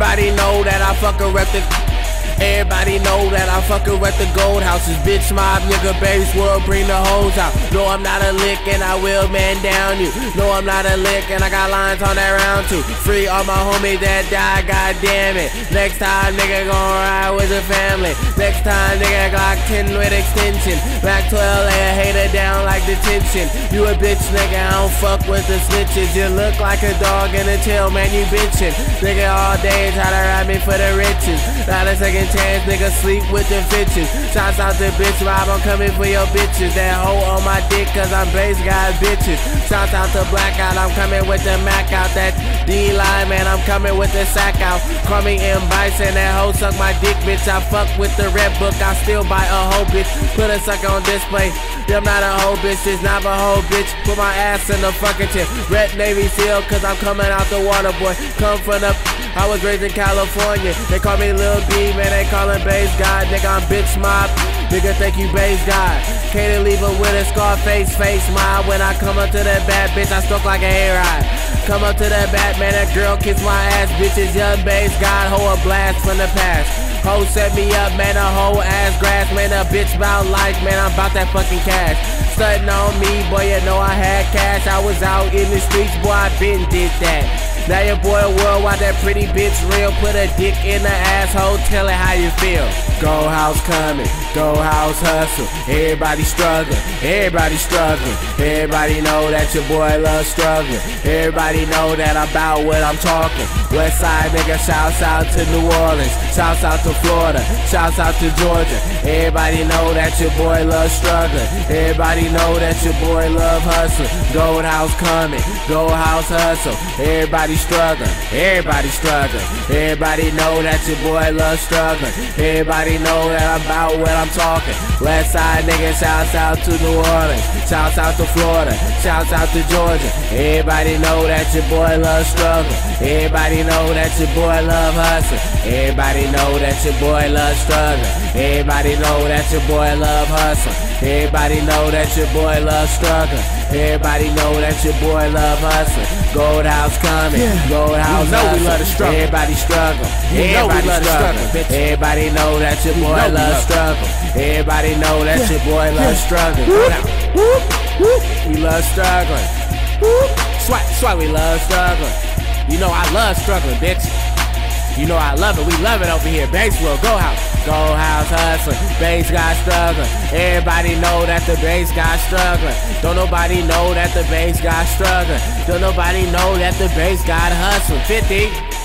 Everybody know that I fucking rep the. Everybody know that I fucking rep the gold houses. Bitch mob, nigga, base world, bring the hoes out. No, I'm not a lick and I will man down you. No, I'm not a lick and I got lines on that round too. Free all my homies that die, god damn it. Next time, nigga, gon' ride with the family. Next time, nigga, Glock 10 with extension. Black 12, lay a hater down like detention. You a bitch, nigga, I don't fuck with the snitches. You look like a dog in a tail, man, you bitchin'. Nigga, all day try to ride me for the riches. Not a second chance, nigga, sleep with the bitches. Shouts out to bitch Rob, I'm coming for your bitches. That hoe on my dick, cause I'm base guy bitches. Shouts out to Blackout, I'm coming with the Mac out. That D-line, man, I'm coming with the sack out. Call me M. Bison, that hoe suck my dick, bitch. I fuck with the red book, I still buy a hoe, bitch. Put a sucker on display. I'm not a hoe, bitch, it's not a hoe, bitch. Put my ass in the fucking tip. Red Navy SEAL, cause I'm coming out the water, boy. Come from the. I was raised in California. They call me Lil B, man, they call him Base God. Nigga, I'm bitch mob. Nigga, think you Base God. Can't leave her with a Scarface face smile. When I come up to that bad bitch, I stalk like a hayride. Come up to that bat, man, that girl kiss my ass. Bitches, young Base God, hoe a blast from the past. Hoe set me up, man, a whole ass grass. Man, a bitch bout life, man, I'm about that fucking cash. Stuntin' on me, boy, you know I had cash. I was out in the streets, boy, I been did that. Now your boy worldwide, that pretty bitch real. Put a dick in the asshole, tell it how you feel. Go house coming, go house hustle. Everybody struggling, everybody struggling. Everybody know that your boy loves struggling. Everybody know that I'm about what I'm talking. West side nigga, shouts out to New Orleans. Shouts out to Florida, shouts out to Georgia. Everybody know that your boy loves struggling. Everybody know that your boy love hustling. Gold house coming, go house hustle. Everybody struggling, everybody struggling. Everybody know that your boy loves struggling. Everybody know that I'm about what I'm talking. West side nigga, shouts out to New Orleans. Shouts out to Florida, shouts out to Georgia. Everybody know that your boy loves struggling. Everybody know that your boy love hustling. Everybody know that your boy loves struggling. Everybody know that your boy love hustling. Everybody know that your boy loves struggling. Everybody know that your boy love hustling. Gold house coming, gold house hustling. We love to struggle. Everybody struggle. Everybody struggle. Everybody know that your boy loves struggle. Everybody know that your boy loves struggling. We love struggling. Swat, we love struggling. You know I love struggling, bitch. You know I love it, we love it over here. Base World, go house hustling. Base guy struggling. Everybody know that the base guy struggling. Don't nobody know that the base guy struggling. Don't nobody know that the base guy hustling. 50.